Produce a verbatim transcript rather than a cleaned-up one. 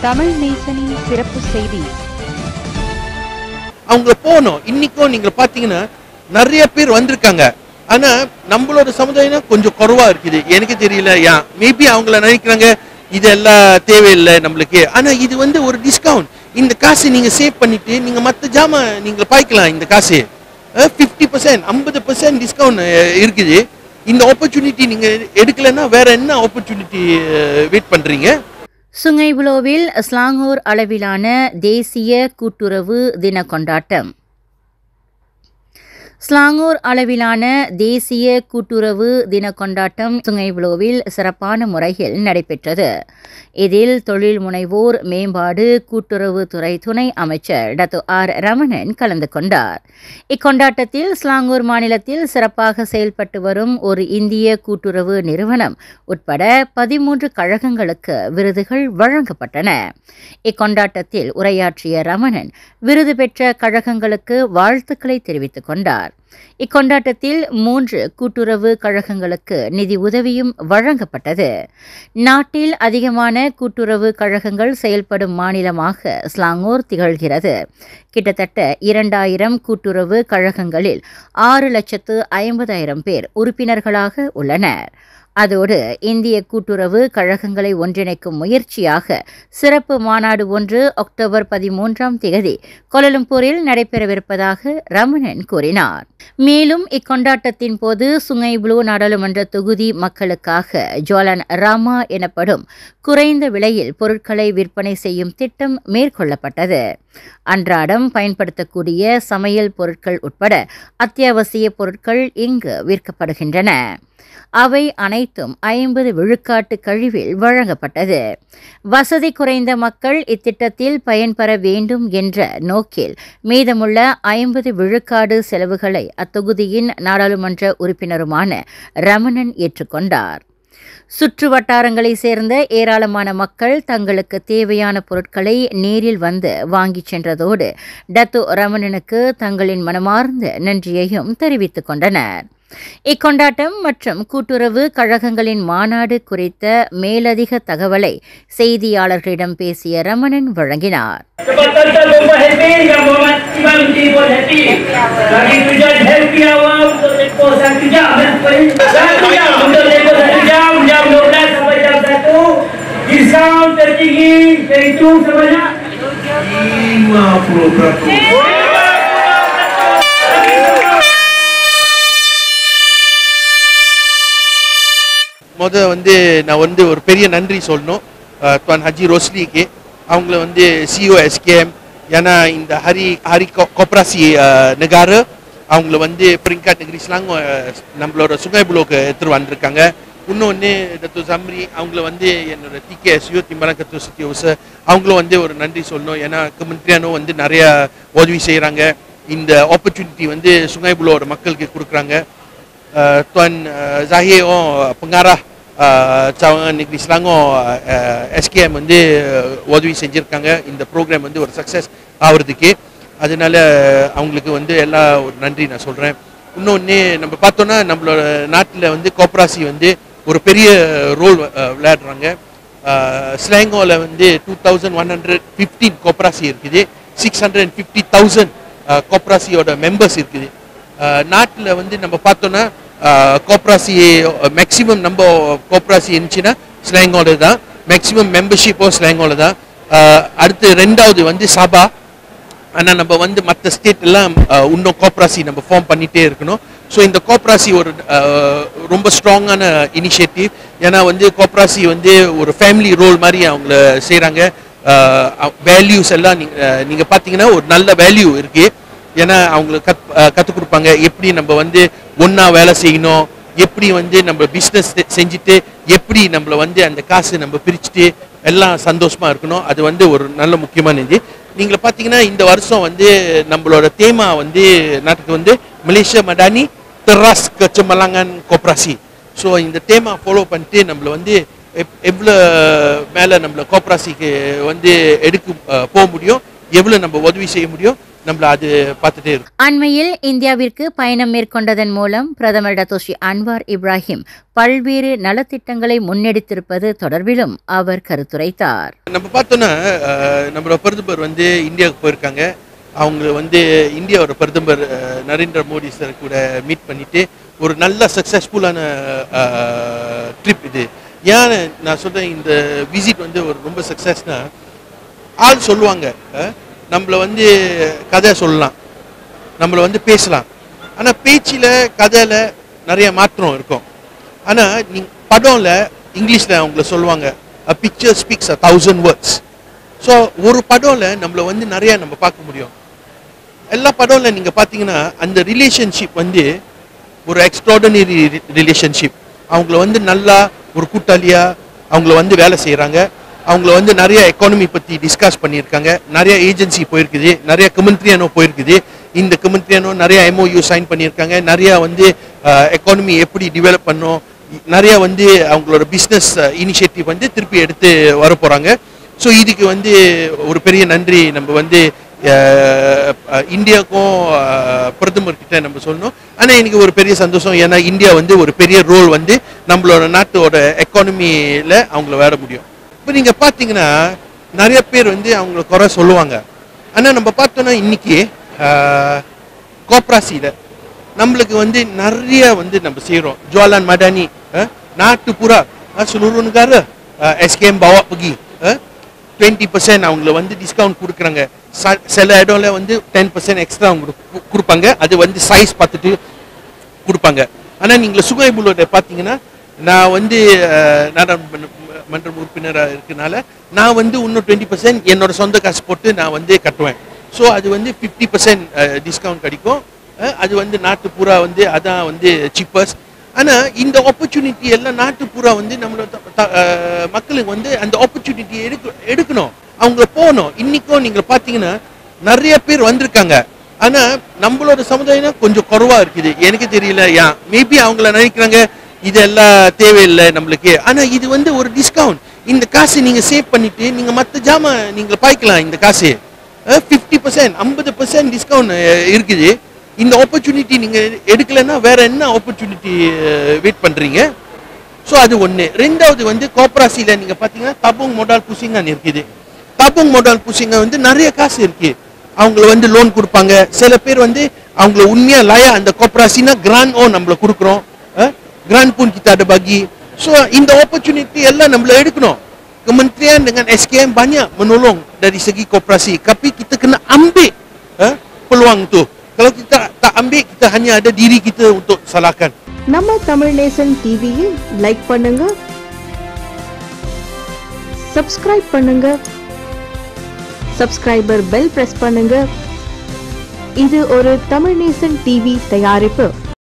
தமிழ் நேசனின் சிறப்பு செய்தி. அவங்க போனோம். இன்னைக்கும் நீங்க பாத்தீங்கன்னா நிறைய பேர் வந்திருக்காங்க. ஆனா நம்மளோட சமுதாயம் கொஞ்சம் குறைவா இருக்குது. எனக்கு தெரியல யா மேபி அவங்கள நினைக்கிறாங்க இதெல்லாம் தேவையில்லை நம்மளுக்கு. ஆனா இது வந்து ஒரு டிஸ்கவுண்ட். இந்த காசு நீங்க சேவ் பண்ணிட்டு நீங்க மற்ற ஜாமா நீங்க பாய்க்கலாம். இந்த காசு ஃபிஃப்டி பர்சன்ட் ஐம்பது பர்சன்ட் டிஸ்கவுண்ட் இருக்குது. இந்த ஆப்பர்ச்சுனிட்டி நீங்க எடுக்கலன்னா வேற என்ன ஆப்பர்ச்சுனிட்டி வெயிட் பண்றீங்க? சுங்கைபுலோவில் ஸ்லாங்கூர் அளவிலான தேசிய கூட்டுறவு தின கொண்டாட்டம். ஸ்லாங்கூர் அளவிலான தேசிய கூட்டுறவு தின கொண்டாட்டம் சுங்கைபுலோவில் சிறப்பான முறையில் நடைபெற்றது. இதில் தொழில் முனைவோர் மேம்பாடு கூட்டுறவுத்துறை துணை அமைச்சர் டத்து ஆர் ரமணன் கலந்து கொண்டார். இக்கொண்டாட்டத்தில் ஸ்லாங்கூர் மாநிலத்தில் சிறப்பாக செயல்பட்டு வரும் ஒரு இந்திய கூட்டுறவு நிறுவனம் உட்பட பதிமூன்று கழகங்களுக்கு விருதுகள் வழங்கப்பட்டன. இக்கொண்டாட்டத்தில் உரையாற்றிய ரமணன் விருது பெற்ற கழகங்களுக்கு வாழ்த்துக்களை தெரிவித்துக் கொண்டார். இக்கொண்டாட்டத்தில் மூன்று கூட்டுறவு கழகங்களுக்கு நிதி உதவியும் வழங்கப்பட்டது. நாட்டில் அதிகமான கூட்டுறவு கழகங்கள் செயல்படும் மாநிலமாக ஸ்லாங்கூர் திகழ்கிறது. கிட்டத்தட்ட இரண்டாயிரம் கூட்டுறவு கழகங்களில் ஆறு லட்சத்து ஐம்பதாயிரம் பேர் உறுப்பினர்களாக உள்ளனர். அதோடு இந்திய கூட்டுறவு கழகங்களை ஒன்றிணைக்கும் முயற்சியாக சிறப்பு மாநாடு ஒன்று அக்டோபர் பதிமூன்றாம் தேதி கோலாலம்பூரில் நடைபெறவிருப்பதாக ரமணன் கூறினார். மேலும் இக்கொண்டாட்டத்தின் போது சுங்கைபுலோ நாடாளுமன்ற தொகுதி மக்களுக்காக ஜோலன் ராமா எனப்படும் குறைந்த விலையில் பொருட்களை விற்பனை செய்யும் திட்டம் மேற்கொள்ளப்பட்டது. அன்றாடம் பயன்படுத்தக்கூடிய சமையல் பொருட்கள் உட்பட அத்தியாவசிய பொருட்கள் இங்கு விற்கப்படுகின்றன. அவை அனைத்தும் ஐம்பது விழுக்காட்டு கழிவில் வழங்கப்பட்டது. வசதி குறைந்த மக்கள் இத்திட்டத்தில் பயன்பெற வேண்டும் என்ற நோக்கில் மீதமுள்ள ஐம்பது விழுக்காடு செலவுகளை அத்தொகுதியின் நாடாளுமன்ற உறுப்பினருமான ரமணன் ஏற்றுக்கொண்டார். சுற்று வட்டாரங்களைச் சேர்ந்த ஏராளமான மக்கள் தங்களுக்கு தேவையான பொருட்களை நேரில் வந்து வாங்கிச் சென்றதோடு டத்து ரமணனுக்கு தங்களின் மனமார்ந்த நன்றியையும் தெரிவித்துக் கொண்டனர். இக்கொண்டாட்டம் மற்றும் கூட்டுறவு கழகங்களின் மாநாடு குறித்த மேலதிக தகவலை செய்தியாளர்களிடம் பேசிய ரமணன் வழங்கினார். முத வந்து நான் வந்து ஒரு பெரிய நன்றி சொல்லணும் துவான் ஹஜி ரோஸ்லிக்கு. அவங்கள வந்து சிஓ எஸ்கேஎம் ஏன்னா இந்த ஹரி ஹரி கோப்ராசி நெகாரு அவங்கள வந்து பிரிங்காட் நெகிரி ஸ்லாங் நம்மளோட சுங்கைபுலோக்கு எடுத்துட்டு வந்திருக்காங்க. இன்னொன்று டத்து சம்ரி அவங்கள வந்து என்னோட டிகேஎஸ்யூ திம்பரம் கத்து சித்தியோஸ் அவங்களும் வந்து ஒரு நன்றி சொல்லணும். ஏன்னா கமெண்ட்ரியானோ வந்து நிறையா உதவி செய்கிறாங்க. இந்த ஆப்பர்ச்சுனிட்டி வந்து சுங்கைபுலோட மக்களுக்கு கொடுக்குறாங்க. Tuan Zahir pengarah cawangan negeri Selangor S K M வந்து உதவி செஞ்சிருக்காங்க. இந்த ப்ரோக்ராம் வந்து ஒரு சக்ஸஸ் ஆகிறதுக்கு. அதனால அவங்களுக்கு வந்து எல்லா ஒரு நன்றி நான் சொல்கிறேன். இன்னொன்று நம்ம பார்த்தோன்னா நம்மளோட நாட்டில் வந்து கோப்ராசி வந்து ஒரு பெரிய ரோல் விளையாடுறாங்க. ஸ்லாங்கோவில் வந்து two thousand one hundred fifteen கோப்ராசி இருக்குது. Six hundred and fifty thousand கோப்ராசியோட மெம்பர்ஸ் இருக்குது. நாட்டில் வந்து நம்ம பார்த்தோன்னா கோப்ராசி மேக்ஸிமம் நம்ம கோப்ராசி இருந்துச்சுன்னா ஸ்லாங்கோட தான். மேக்ஸிமம் மெம்பர்ஷிப்போ ஸ்லாங்கோட தான். அடுத்து ரெண்டாவது வந்து சபா. ஆனால் நம்ம வந்து மற்ற ஸ்டேட் எல்லாம் இன்னும் கோப்ராசி நம்ம ஃபார்ம் பண்ணிகிட்டே இருக்கணும். ஸோ இந்த கோப்ராசி ஒரு ரொம்ப ஸ்ட்ராங்கான இனிஷியேட்டிவ். ஏன்னா வந்து கோப்ராசி வந்து ஒரு ஃபேமிலி ரோல் மாதிரி அவங்கள செய்கிறாங்க. வேல்யூஸ் எல்லாம் நீங்கள் நீங்கள் பார்த்தீங்கன்னா ஒரு நல்ல வேல்யூ இருக்குது. ஏன்னா அவங்களுக்கு கத் கற்றுக் கொடுப்பாங்க எப்படி நம்ம வந்து ஒன்றா வேலை செய்யணும், எப்படி வந்து நம்ம பிஸ்னஸ் செஞ்சுட்டு எப்படி நம்மளை வந்து அந்த காசு நம்ம பிரிச்சுட்டு எல்லாம் சந்தோஷமாக இருக்கணும். அது வந்து ஒரு நல்ல முக்கியமான இது. நீங்கள் பார்த்தீங்கன்னா இந்த வருஷம் வந்து நம்மளோட தேமா வந்து நாட்டுக்கு வந்து மலேசியா மடானி தெராஸ் கச்சமலாங்கன் கோப்ராசி. ஸோ இந்த தேமா ஃபாலோ பண்ணிட்டு நம்மளை வந்து எப் எவ்வளோ மேலே நம்மளை கோப்ராசிக்கு வந்து எடுக்க போக முடியும், எவ்வளோ நம்ம உதவி செய்ய முடியும், நம்மள அது பார்த்துட்டே இருக்கும். அண்மையில் இந்தியாவிற்கு பயணம் மேற்கொண்டதன் மூலம் பிரதமர் டத்தோஸ்ரீ அன்வார் இப்ராஹிம் பல்வேறு நலத்திட்டங்களை முன்னெடுத்திருப்பது தொடர்பிலும் அவர் கருத்துரைத்தார். நம்ம பார்த்தோன்னா நம்மளோட பிரதமர் வந்து இந்தியாவுக்கு போயிருக்காங்க. அவங்க வந்து இந்தியாவோட பிரதமர் நரேந்திர மோடி சார் கூட மீட் பண்ணிட்டு ஒரு நல்ல சக்ஸஸ்ஃபுல்லான ட்ரிப் இது. ஏன் நான் சொல்கிறேன், இந்த விசிட் வந்து ஒரு ரொம்ப சக்ஸஸ்னா, ஆள் சொல்லுவாங்க நம்மளை வந்து கதை சொல்லலாம், நம்மளை வந்து பேசலாம். ஆனால் பேச்சில் கதையில் நிறைய மாற்றம் இருக்கும். ஆனால் நீ படம்ல இங்கிலீஷில் அவங்கள சொல்லுவாங்க a picture speaks a thousand words. So ஒரு படம்ல நம்மளை வந்து நிறையா நம்ம பார்க்க முடியும். எல்லா படம்ல நீங்கள் பார்த்தீங்கன்னா அந்த ரிலேஷன்ஷிப் வந்து ஒரு எக்ஸ்ட்ராடனரி ரிலேஷன்ஷிப். அவங்கள வந்து நல்லா ஒரு கூட்டாளியாக அவங்கள வந்து வேலை செய்கிறாங்க. அவங்கள வந்து நிறைய எக்கானமி பற்றி டிஸ்கஸ் பண்ணியிருக்காங்க. நிறைய ஏஜென்சி போயிருக்குது, நிறைய கமெண்ட்ரியானோ போயிருக்குது. இந்த கமெண்ட்ரியானோ நிறைய எம்ஓயு சைன் பண்ணியிருக்காங்க. நிறையா வந்து எக்கானமி எப்படி டெவலப் பண்ணோம், நிறையா வந்து அவங்களோட பிஸ்னஸ் இனிஷியேட்டிவ் வந்து திருப்பி எடுத்து வர போகிறாங்க. ஸோ இதுக்கு வந்து ஒரு பெரிய நன்றி நம்ம வந்து இந்தியாவுக்கும் பிரதமர்கிட்ட நம்ம சொல்லணும். ஆனால் எனக்கு ஒரு பெரிய சந்தோஷம், ஏன்னா இந்தியா வந்து ஒரு பெரிய ரோல் வந்து நம்மளோட நாட்டோட எக்கானமியில் அவங்கள வேற முடியும். இப்போ நீங்கள் பார்த்தீங்கன்னா நிறைய பேர் வந்து அவங்கள குறை சொல்லுவாங்க. ஆனால் நம்ம பார்த்தோன்னா இன்னைக்கு கோப்ராசியில் நம்மளுக்கு வந்து நிறைய வந்து நம்ம செய்கிறோம். ஜுவாலான் மடானி நாட்டு பூரா seluruh negara S K M bawa pergi twenty percent அவங்கள வந்து டிஸ்கவுண்ட் கொடுக்குறாங்க. சில இடம்ல வந்து டென் பர்சன்ட் எக்ஸ்ட்ரா அவங்க கொடுப்பாங்க. அது வந்து சைஸ் பார்த்துட்டு கொடுப்பாங்க. ஆனால் நீங்கள் சுகைபுலோட பார்த்தீங்கன்னா, நான் வந்து நாடாளுமன்ற உறுப்பினராக இருக்கனால நான் வந்து இன்னும் டுவெண்ட்டி பர்சன்ட் என்னோட சொந்த காசு போட்டு நான் வந்து கட்டுவேன். ஸோ அது வந்து ஃபிஃப்டி பர்சன்ட் டிஸ்கவுண்ட் கிடைக்கும். அது வந்து நாட்டு பூரா வந்து அதான் வந்து சீப்பர்ஸ். ஆனால் இந்த ஆப்பர்ச்சுனிட்டி எல்லாம் நாட்டு பூரா வந்து நம்மளோட மக்களுக்கு வந்து அந்த ஆப்பர்ச்சுனிட்டி எடுக்க எடுக்கணும் அவங்க போகணும். இன்றைக்கும் நீங்கள் பார்த்தீங்கன்னா நிறைய பேர் வந்திருக்காங்க. ஆனால் நம்மளோட சமுதாயம் கொஞ்சம் குறைவாக இருக்குது. எனக்கு தெரியல ஏன், மேபி அவங்கள நினைக்கிறாங்க இதெல்லாம் தேவையில்லை நம்மளுக்கு. ஆனால் இது வந்து ஒரு டிஸ்கவுண்ட். இந்த காசு நீங்கள் சேவ் பண்ணிவிட்டு நீங்கள் மற்ற ஜாமான் நீங்கள் பாய்க்கலாம். இந்த காசு ஃபிஃப்டி பர்சன்ட் ஐம்பது பர்சன்ட் டிஸ்கவுண்ட் இருக்குது. இந்த ஆப்பர்ச்சுனிட்டி நீங்கள் எடுக்கலைன்னா வேற என்ன ஆப்பர்ச்சுனிட்டி வெயிட் பண்ணுறீங்க? ஸோ அது ஒன்று. ரெண்டாவது வந்து கோப்ராசியில் நீங்கள் பார்த்தீங்கன்னா தபுங் மொடால் புசிங்கான்னு இருக்குது. தபுங் மொடால் புசிங்கா வந்து நிறைய காசு இருக்குது. அவங்கள வந்து லோன் கொடுப்பாங்க. சில பேர் வந்து அவங்கள உண்மையாக லாயா அந்த கோப்ராசினா கிராண்ட் ஓ நம்மளை கொடுக்குறோம், grant pun kita ada bagi. So இந்த opportunity எல்லாம் நம்மள எடுக்கணும். Kementerian dengan S K M banyak menolong dari segi koperasi, tapi kita kena ambil eh, peluang tu. Kalau kita tak ambil, kita hanya ada diri kita untuk salahkan. நம்ம தமிழ் நேசன் டிவியை like பண்ணுங்க, subscribe பண்ணுங்க, subscriber bell press பண்ணுங்க. இது ஒரு தமிழ் நேசன் TV தயாரிப்பு.